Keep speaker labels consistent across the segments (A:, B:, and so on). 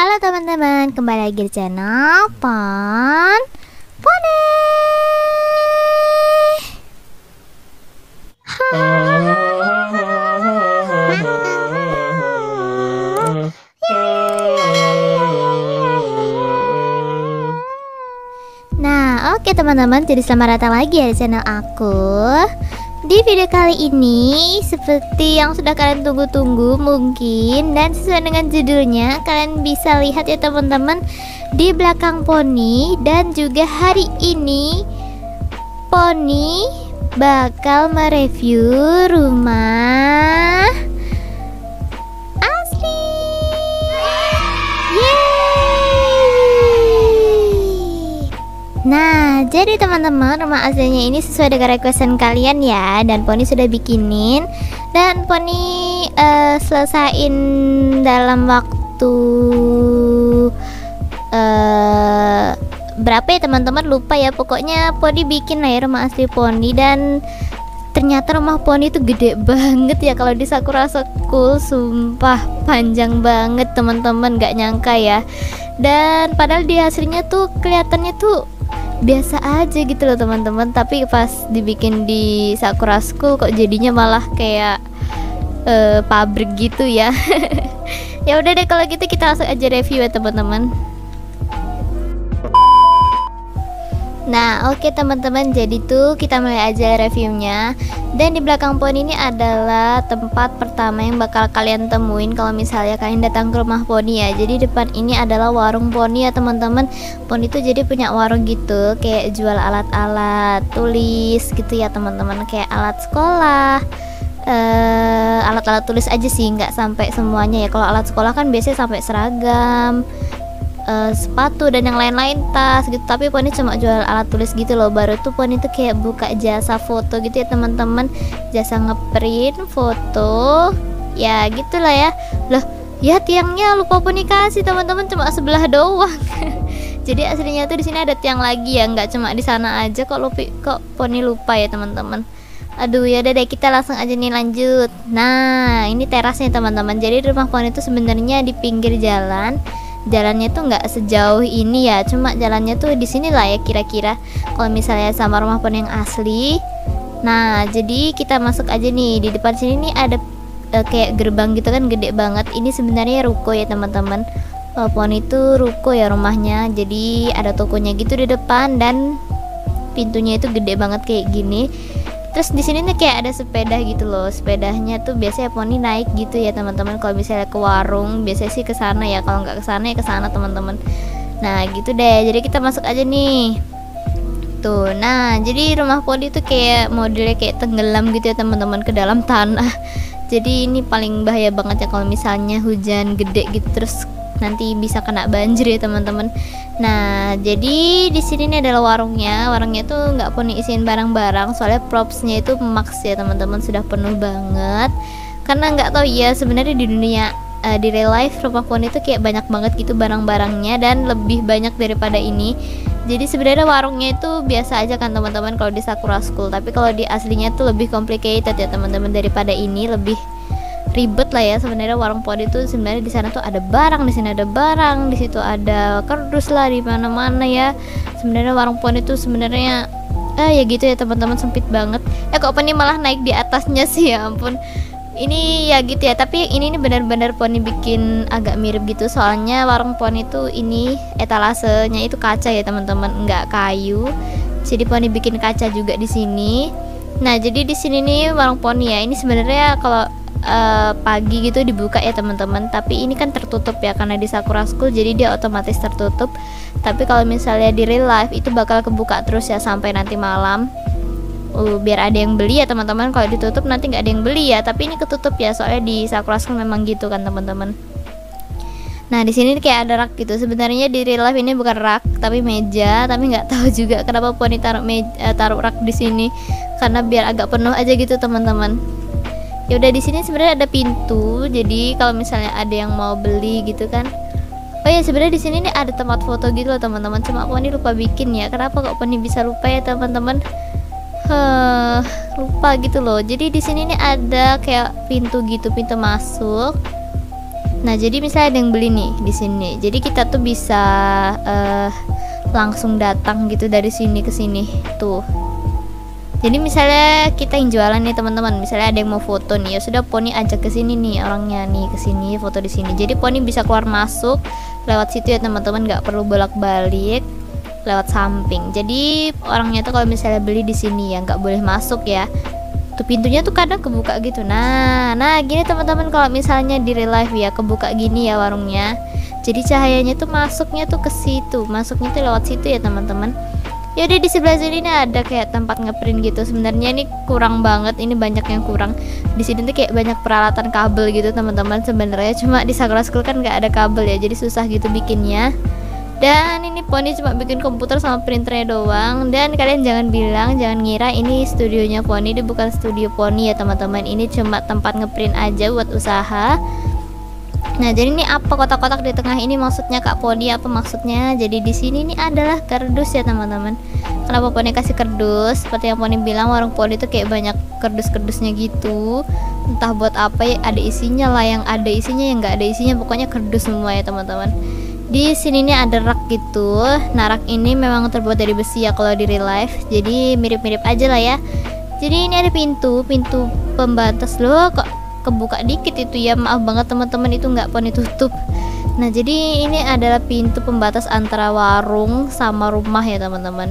A: Halo teman-teman, kembali lagi di channel Pony. Nah, oke teman-teman, jadi selamat datang lagi ya di channel aku. Di video kali ini, seperti yang sudah kalian tunggu-tunggu mungkin, dan sesuai dengan judulnya, kalian bisa lihat ya teman-teman di belakang Pony. Dan juga hari ini Pony bakal mereview rumah asli. Yeay! Nah, jadi teman-teman, rumah aslinya ini sesuai dengan requestan kalian ya, dan Pony sudah bikinin, dan Pony selesain dalam waktu berapa ya teman-teman, lupa ya, pokoknya Pony bikin lah ya rumah asli Pony. Dan ternyata rumah Pony itu gede banget ya kalau di Sakura School, sumpah panjang banget teman-teman, gak nyangka ya. Dan padahal di hasilnya tuh kelihatannya tuh biasa aja gitu loh teman-teman, tapi pas dibikin di Sakura School kok jadinya malah kayak pabrik gitu ya. Ya udah deh kalau gitu kita langsung aja review ya teman-teman. Nah oke teman-teman, jadi tuh kita mulai aja reviewnya. Dan di belakang Pony ini adalah tempat pertama yang bakal kalian temuin kalau misalnya kalian datang ke rumah Pony ya. Jadi depan ini adalah warung Pony ya teman-teman. Pony tuh jadi punya warung gitu, kayak jual alat-alat tulis gitu ya teman-teman, kayak alat sekolah, alat-alat tulis aja sih, nggak sampai semuanya ya. Kalau alat sekolah kan biasanya sampai seragam, sepatu dan yang lain-lain, tas gitu, tapi Pony cuma jual alat tulis gitu loh. Baru tuh Pony tuh kayak buka jasa foto gitu ya teman-teman, jasa ngeprint foto ya gitulah ya. Loh ya, tiangnya lupa Pony kasih teman-teman, cuma sebelah doang. Jadi aslinya tuh di sini ada tiang lagi ya, nggak cuma di sana aja. Kok Pony lupa ya teman-teman. Aduh ya udah deh, kita langsung aja nih lanjut. Nah ini terasnya teman-teman. Jadi rumah Pony itu sebenarnya di pinggir jalan. Jalannya tuh nggak sejauh ini ya, cuma jalannya tuh di sini lah ya kira-kira kalau misalnya sama rumah Pony yang asli. Nah jadi kita masuk aja nih. Di depan sini nih ada kayak gerbang gitu kan, gede banget. Ini sebenarnya ruko ya teman-teman. Pony itu ruko ya rumahnya, jadi ada tokonya gitu di depan, dan pintunya itu gede banget kayak gini. Terus di sini nih kayak ada sepeda gitu loh. Sepedanya tuh biasanya Pony naik gitu ya teman-teman. Kalau misalnya ke warung biasanya sih ke sana ya. Kalau nggak ke sana ya ke sana teman-teman. Nah gitu deh. Jadi kita masuk aja nih. Tuh. Nah jadi rumah Pony tuh kayak modelnya kayak tenggelam gitu ya teman-teman, ke dalam tanah. Jadi ini paling bahaya banget ya kalau misalnya hujan gede gitu, terus nanti bisa kena banjir ya teman-teman. Nah jadi di sini nih adalah warungnya. Warungnya tuh nggak Pony isiin barang-barang, soalnya propsnya itu max ya teman-teman, sudah penuh banget. Karena nggak tahu ya sebenarnya di dunia di real life rumah Pony itu kayak banyak banget gitu barang-barangnya, dan lebih banyak daripada ini. Jadi sebenarnya warungnya itu biasa aja kan teman-teman kalau di Sakura School, tapi kalau di aslinya tuh lebih complicated ya teman-teman daripada ini, lebih ribet lah ya. Sebenarnya warung Pony itu sebenarnya di sana tuh ada barang, di sini ada barang, di situ ada kardus lah, di mana-mana ya. Sebenarnya warung Pony itu sebenarnya ya gitu ya teman-teman, sempit banget. Kok Pony malah naik di atasnya sih, ya ampun. Ini ya gitu ya, tapi ini benar-benar Pony bikin agak mirip gitu, soalnya warung Pony itu ini etalasenya itu kaca ya teman-teman, nggak kayu. Jadi Pony bikin kaca juga di sini. Nah jadi di sini nih warung Pony ya, ini sebenarnya kalau pagi gitu dibuka ya teman-teman, tapi ini kan tertutup ya karena di Sakura School, jadi dia otomatis tertutup. Tapi kalau misalnya di real life itu bakal kebuka terus ya sampai nanti malam, biar ada yang beli ya teman-teman. Kalau ditutup nanti nggak ada yang beli ya, tapi ini ketutup ya, soalnya di Sakura School memang gitu kan teman-teman. Nah di sini kayak ada rak gitu. Sebenarnya di real life ini bukan rak tapi meja, tapi nggak tahu juga kenapa Pony taruh rak di sini, karena biar agak penuh aja gitu teman-teman. Ya udah, di sini sebenarnya ada pintu, jadi kalau misalnya ada yang mau beli gitu kan. Oh ya sebenarnya di sini nih ada tempat foto gitu loh teman-teman, cuma Pony lupa bikin ya. Kenapa kok Pony bisa lupa ya teman-teman? Lupa gitu loh. Jadi di sini nih ada kayak pintu gitu, pintu masuk. Nah, jadi misalnya ada yang beli nih di sini. Jadi kita tuh bisa langsung datang gitu dari sini ke sini tuh. Jadi misalnya kita yang jualan nih teman-teman, misalnya ada yang mau foto nih, ya sudah Poni ajak ke sini nih orangnya nih, ke sini foto di sini. Jadi Poni bisa keluar masuk lewat situ ya teman-teman, nggak perlu bolak-balik lewat samping. Jadi orangnya tuh kalau misalnya beli di sini ya nggak boleh masuk ya. Tuh pintunya tuh kadang kebuka gitu. Nah gini teman-teman, kalau misalnya di real life ya kebuka gini ya warungnya. Jadi cahayanya tuh masuknya tuh ke situ, masuknya tuh lewat situ ya teman-teman. Ya udah, di sebelah sini nih ada kayak tempat ngeprint gitu. Sebenarnya ini kurang banget, ini banyak yang kurang. Di sini tuh kayak banyak peralatan kabel gitu teman-teman. Sebenarnya cuma di Sakura School kan nggak ada kabel ya, jadi susah gitu bikinnya. Dan ini Poni cuma bikin komputer sama printernya doang. Dan kalian jangan ngira ini studionya Poni. Ini bukan studio Poni ya teman-teman. Ini cuma tempat ngeprint aja buat usaha. Nah, jadi ini apa kotak-kotak di tengah ini maksudnya Kak Poni, apa maksudnya? Jadi di sini ini adalah kardus ya teman-teman. Kenapa Poni kasih kardus? Seperti yang Poni bilang, warung Poni itu kayak banyak kardus-kardusnya gitu. Entah buat apa ya, ada isinya lah, yang ada isinya, yang nggak ada isinya, pokoknya kardus semua ya teman-teman. Di sini nih ada rak gitu. Nah, rak ini memang terbuat dari besi ya kalau di real life. Jadi mirip-mirip aja lah ya. Jadi ini ada pintu pembatas loh, kok kebuka dikit itu ya, maaf banget teman-teman, itu nggak Poni tutup. Nah, jadi ini adalah pintu pembatas antara warung sama rumah ya teman-teman.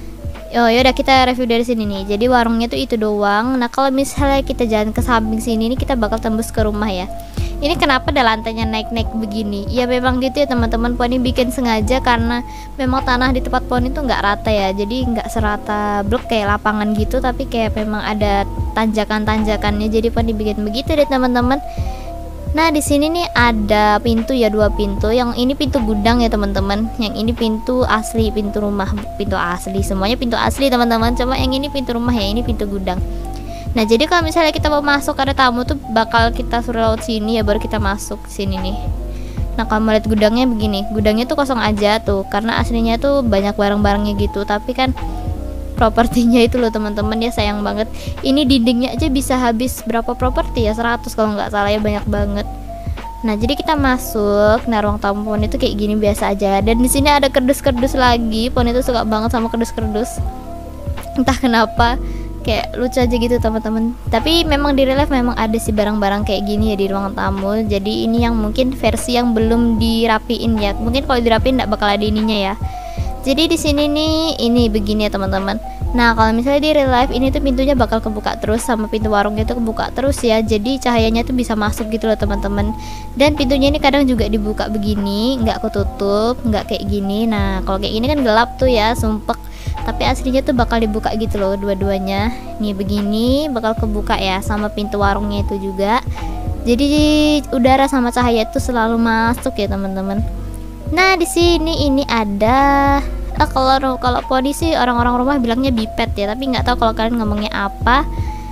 A: Oh ya udah, kita review dari sini nih. Jadi warungnya tuh itu doang. Nah, kalau misalnya kita jalan ke samping sini nih, kita bakal tembus ke rumah ya. Ini kenapa ada lantainya naik-naik begini? Ya memang gitu ya teman-teman, Poni bikin sengaja karena memang tanah di tempat Poni tuh nggak rata ya. Jadi nggak serata blok kayak lapangan gitu, tapi kayak memang ada tanjakan-tanjakannya. Jadi Poni bikin begitu deh teman-teman. Nah, di sini nih ada pintu ya, 2 pintu. Yang ini pintu gudang ya teman-teman. Yang ini pintu asli, pintu rumah, pintu asli. Semuanya pintu asli teman-teman. Cuma yang ini pintu rumah ya, ini pintu gudang. Nah, jadi kalau misalnya kita mau masuk ada tamu tuh bakal kita suruh lewat sini ya, baru kita masuk sini nih. Nah, kalau melihat gudangnya begini, gudangnya tuh kosong aja tuh, karena aslinya tuh banyak barang-barangnya gitu. Tapi kan propertinya itu loh teman-teman ya, sayang banget. Ini dindingnya aja bisa habis berapa properti ya, 100 kalau nggak salah ya, banyak banget. Nah, jadi kita masuk. Nah, ruang tamu Poni itu kayak gini biasa aja. Dan di sini ada kerdus-kerdus lagi. Poni itu suka banget sama kerdus-kerdus. Entah kenapa kayak lucu aja gitu teman-teman. Tapi memang di real life memang ada sih barang-barang kayak gini ya di ruang tamu. Jadi ini yang mungkin versi yang belum dirapiin ya. Mungkin kalau dirapiin nggak bakal ada ininya ya. Jadi di sini nih ini begini ya teman-teman. Nah, kalau misalnya di real life ini tuh pintunya bakal kebuka terus, sama pintu warungnya tuh kebuka terus ya. Jadi cahayanya tuh bisa masuk gitu loh teman-teman. Dan pintunya ini kadang juga dibuka begini, nggak ketutup, nggak kayak gini. Nah, kalau kayak gini kan gelap tuh ya, sumpek. Tapi aslinya tuh bakal dibuka gitu loh dua-duanya. Nih begini bakal kebuka ya, sama pintu warungnya itu juga. Jadi udara sama cahaya itu selalu masuk ya teman-teman. Nah, di sini ini ada kalau Poni sih orang-orang rumah bilangnya bipet ya, tapi nggak tahu kalau kalian ngomongnya apa.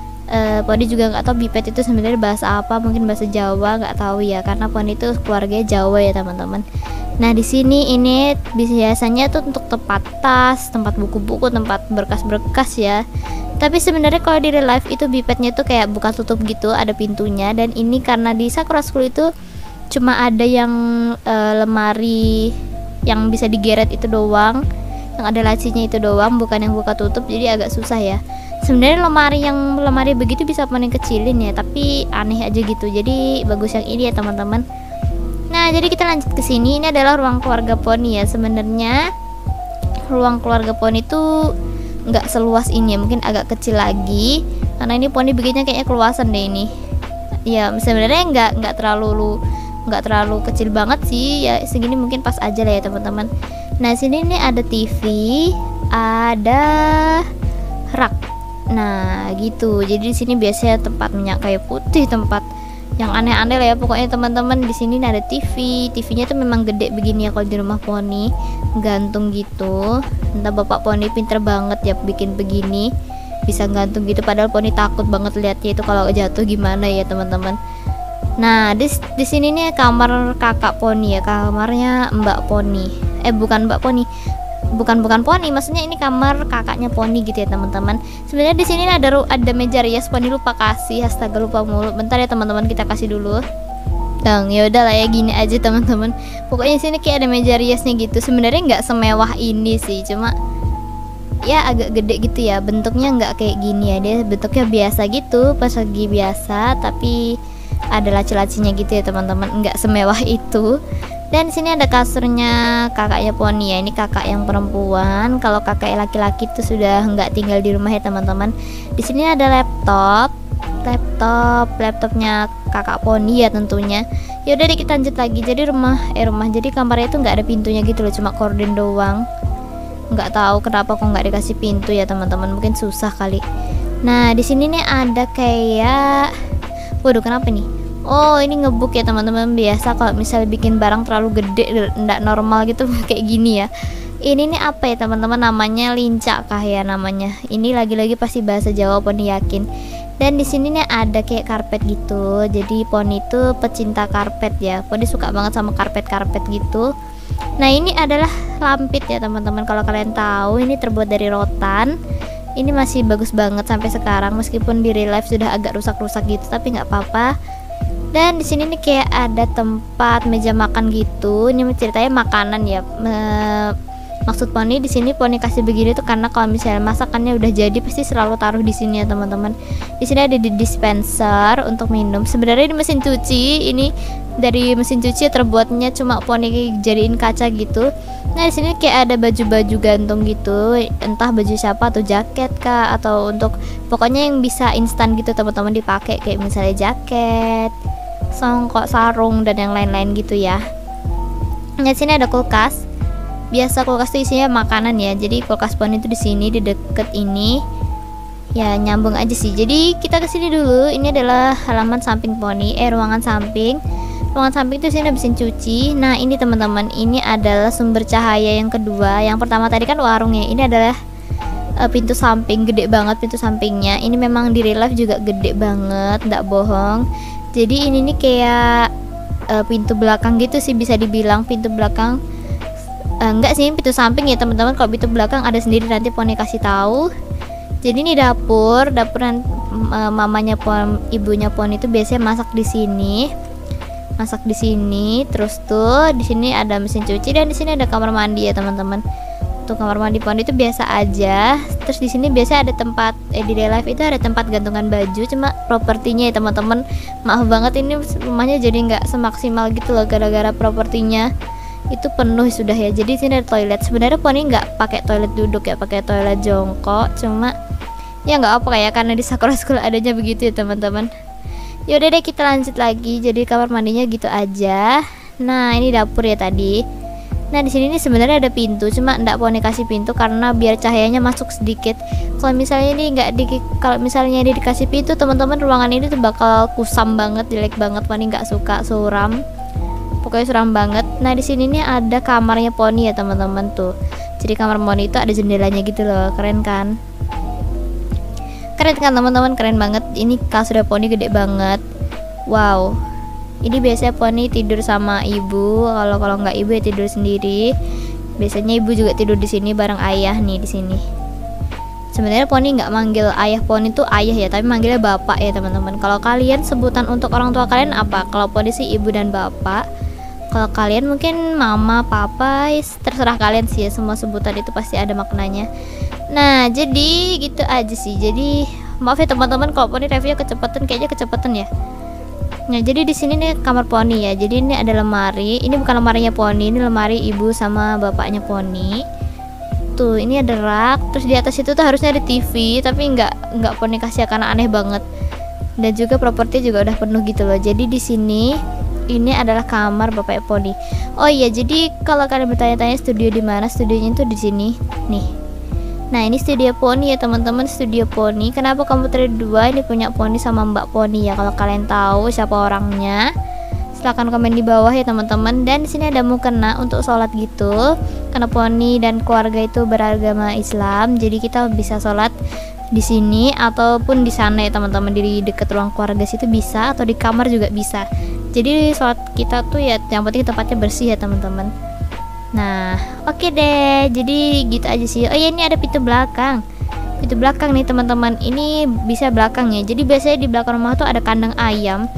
A: Poni juga nggak tahu bipet itu sebenarnya bahasa apa, mungkin bahasa Jawa, nggak tahu ya, karena Poni itu keluarganya Jawa ya teman-teman. Nah, di sini ini biasanya tuh untuk tempat tas, tempat buku-buku, tempat berkas-berkas ya. Tapi sebenarnya kalau di real life itu bipetnya tuh kayak buka tutup gitu, ada pintunya. Dan ini karena di Sakura School itu cuma ada yang lemari yang bisa digeret itu doang, yang ada lacinya itu doang, bukan yang buka tutup, jadi agak susah ya. Sebenarnya lemari begitu bisa Poni kecilin ya, tapi aneh aja gitu. Jadi bagus yang ini ya teman-teman. Nah, jadi kita lanjut ke sini. Ini adalah ruang keluarga Poni ya. Sebenarnya ruang keluarga Poni itu nggak seluas ini ya, mungkin agak kecil lagi. Karena ini Poni bikinnya kayaknya keluasan deh ini. Ya, sebenarnya nggak terlalu kecil banget sih. Ya, segini mungkin pas aja lah ya teman-teman. Nah, sini nih ada TV, ada rak. Nah, gitu. Jadi di sini biasanya tempat minyak kayu putih, tempat yang aneh-aneh lah ya pokoknya teman-teman. Di sini ada TV-nya tuh memang gede begini ya kalau di rumah Poni, gantung gitu. Entah bapak Poni pinter banget ya bikin begini, bisa gantung gitu, padahal Poni takut banget lihatnya itu kalau jatuh gimana ya teman-teman. Nah, di sini nih kamar kakak Poni ya, kamarnya Mbak Poni. Bukan Mbak Poni. Bukan Poni, maksudnya ini kamar kakaknya Poni gitu ya teman-teman. Sebenarnya di sini ada meja rias, Poni lupa kasih, astaga lupa mulu. Bentar ya teman-teman, kita kasih dulu. dong. Ya udahlah ya, gini aja teman-teman. Pokoknya sini kayak ada meja riasnya gitu. Sebenarnya nggak semewah ini sih, cuma ya agak gede gitu ya. Bentuknya nggak kayak gini ya, dia bentuknya biasa gitu, persegi biasa, tapi ada laci-lacinya gitu ya teman-teman, nggak semewah itu. Dan di sini ada kasurnya kakaknya Poni ya. Ini kakak yang perempuan. Kalau kakak yang laki-laki itu sudah nggak tinggal di rumah ya teman-teman. Di sini ada laptopnya kakak Poni ya tentunya. Ya udah deh, kita lanjut lagi. Jadi jadi kamarnya itu nggak ada pintunya gitu loh, cuma korden doang. Nggak tahu kenapa kok nggak dikasih pintu ya teman-teman, mungkin susah kali. Nah di sini nih ada kayak, waduh kenapa nih? Oh ini ngebuk ya teman-teman. Biasa kalau misalnya bikin barang terlalu gede nggak normal gitu kayak gini ya. Ini nih apa ya teman-teman, namanya lincak kah ya namanya. Ini lagi-lagi pasti bahasa Jawa, Poni yakin. Dan di sini nih ada kayak karpet gitu. Jadi Poni itu pecinta karpet ya. Poni suka banget sama karpet-karpet gitu. Nah ini adalah lampit ya teman-teman. Kalau kalian tahu, ini terbuat dari rotan. Ini masih bagus banget sampai sekarang, meskipun di real life sudah agak rusak-rusak gitu, tapi nggak apa-apa. Dan di sini nih kayak ada tempat meja makan gitu. Ini ceritanya makanan ya. Maksud Poni di sini Poni kasih begini tuh karena kalau misalnya masakannya udah jadi pasti selalu taruh di sini ya teman-teman. Di sini ada dispenser untuk minum. Sebenarnya di mesin cuci ini dari mesin cuci terbuatnya cuma Poni jadiin kaca gitu. Nah di sini kayak ada baju-baju gantung gitu, entah baju siapa atau jaket kah, atau untuk pokoknya yang bisa instan gitu teman-teman dipakai, kayak misalnya jaket, songkok, sarung dan yang lain-lain gitu ya. Nah di sini ada kulkas. Biasa kulkas itu isinya makanan ya. Jadi kulkas Poni itu di sini di deket ini. Ya nyambung aja sih. Jadi kita kesini dulu. Ini adalah halaman samping Poni, ruangan samping. Ruangan samping itu sini ada mesin cuci. Nah ini teman-teman, ini adalah sumber cahaya yang kedua. Yang pertama tadi kan warung ya. Ini adalah pintu samping, gede banget pintu sampingnya. Ini memang di real life juga gede banget, nggak bohong. Jadi ini nih kayak pintu belakang gitu sih, bisa dibilang pintu belakang. Enggak sih, pintu samping ya teman-teman. Kalau pintu belakang ada sendiri, nanti Poni kasih tahu. Jadi ini dapur mamanya ibunya Poni itu biasanya masak di sini. Terus tuh di sini ada mesin cuci dan di sini ada kamar mandi ya teman-teman. Untuk kamar mandi Poni itu biasa aja. Terus di sini biasa ada tempat di real life itu ada tempat gantungan baju, cuma propertinya ya teman-teman. Maaf banget ini rumahnya jadi nggak semaksimal gitu loh, gara-gara propertinya itu penuh sudah ya. Jadi sini ada toilet. Sebenarnya Poni nggak pakai toilet duduk ya, pakai toilet jongkok. Cuma ya nggak apa ya, karena di Sakura School adanya begitu ya teman-teman. Yaudah deh, kita lanjut lagi. Jadi kamar mandinya gitu aja. Nah ini dapur ya tadi. Nah di sini nih sebenarnya ada pintu, cuma nggak Poni kasih pintu karena biar cahayanya masuk sedikit. Kalau misalnya ini kalau misalnya ini dikasih pintu teman-teman, ruangan ini tuh bakal kusam banget, jelek banget. Poni nggak suka, suram. Pokoknya suram banget. Nah di sini nih ada kamarnya Poni ya teman-teman tuh. Jadi kamar Poni itu ada jendelanya gitu loh, keren kan? Keren kan teman-teman, keren banget. Ini kasurnya Poni gede banget. Wow. Ini biasanya Poni tidur sama ibu. Kalau nggak ibu ya tidur sendiri. Biasanya ibu juga tidur di sini bareng ayah nih di sini. Sebenarnya Poni nggak manggil ayah Poni tuh ayah ya, tapi manggilnya bapak ya teman-teman. Kalau kalian sebutan untuk orang tua kalian apa? Kalau Poni sih ibu dan bapak. Kalau kalian mungkin mama, papa, terserah kalian sih ya. Semua sebutan itu pasti ada maknanya. Nah jadi gitu aja sih. Jadi maaf ya teman-teman kalau Poni reviewnya kayaknya kecepatan ya. Nah jadi di sini nih kamar Poni ya. Jadi ini ada lemari. Ini bukan lemarinya Poni, ini lemari ibu sama bapaknya Poni. Tuh ini ada rak. Terus di atas itu tuh harusnya ada TV, tapi nggak Poni kasih karena aneh banget. Dan juga properti juga udah penuh gitu loh. Jadi di sini ini adalah kamar bapak Poni. Oh iya, jadi kalau kalian bertanya-tanya studio di mana, studionya itu di sini nih. Nah ini studio Poni ya teman-teman, studio Poni. Kenapa komputer 2 ini punya Poni sama Mbak Poni ya? Kalau kalian tahu siapa orangnya, silahkan komen di bawah ya teman-teman. Dan di sini ada mukena untuk sholat gitu. Karena Poni dan keluarga itu beragama Islam, jadi kita bisa sholat di sini ataupun di sana ya teman-teman. Di dekat ruang keluarga situ bisa, atau di kamar juga bisa. Jadi sholat kita tuh ya yang penting tempatnya bersih ya teman-teman. Nah oke deh, jadi gitu aja sih. Oh ya ini ada pintu belakang. Pintu belakang nih teman-teman, ini bisa belakang ya. Jadi biasanya di belakang rumah tuh ada kandang ayam.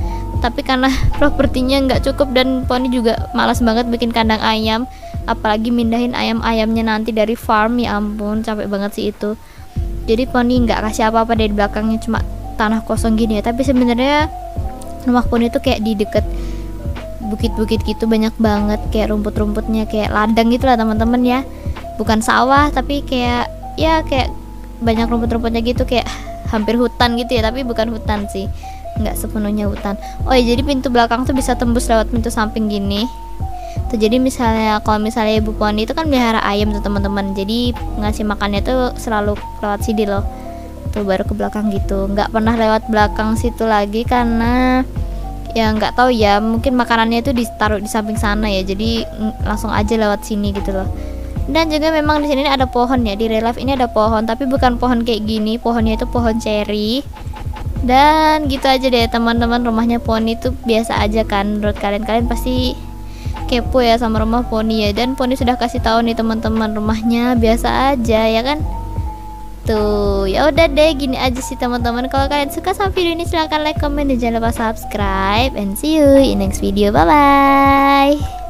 A: tapi karena propertinya nggak cukup dan Poni juga malas banget bikin kandang ayam, apalagi mindahin ayam-ayamnya nanti dari farm, ya ampun capek banget sih itu. Jadi Poni nggak kasih apa-apa dari belakangnya, cuma tanah kosong gini ya. Tapi sebenarnya rumah Poni itu kayak di deket bukit-bukit gitu, banyak banget kayak rumput-rumputnya, kayak ladang gitu lah teman-teman ya, bukan sawah tapi kayak ya kayak banyak rumput-rumputnya gitu, kayak hampir hutan gitu ya, tapi bukan hutan sih, nggak sepenuhnya hutan. Oh ya, jadi pintu belakang tuh bisa tembus lewat pintu samping gini tuh. Jadi misalnya kalau misalnya Ibu Poni itu kan melihara ayam tuh teman-teman, jadi ngasih makannya tuh selalu lewat sini loh tuh, baru ke belakang gitu, nggak pernah lewat belakang situ lagi karena ya nggak tahu ya, mungkin makanannya itu ditaruh di samping sana ya, jadi langsung aja lewat sini gitu loh. Dan juga memang di sini ada pohon ya, di real life ini ada pohon, tapi bukan pohon kayak gini, pohonnya itu pohon ceri. Dan gitu aja deh teman-teman, rumahnya Poni itu biasa aja kan menurut kalian? Kalian pasti kepo ya sama rumah Poni ya, dan Poni sudah kasih tahu nih teman-teman, rumahnya biasa aja ya kan. Tuh, ya udah deh, gini aja sih teman-teman. Kalau kalian suka sama video ini silahkan like, comment, dan jangan lupa subscribe. And see you in next video. Bye bye.